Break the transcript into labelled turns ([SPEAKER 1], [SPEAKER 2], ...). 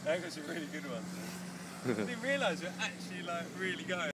[SPEAKER 1] That was a really good one. I didn't realise you're actually like really going.